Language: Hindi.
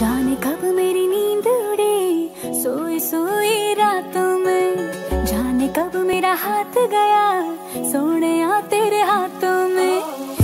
जाने कब मेरी नींद उड़ी सोई सोई रातों में, जाने कब मेरा हाथ गया सोने तेरे हाथों में।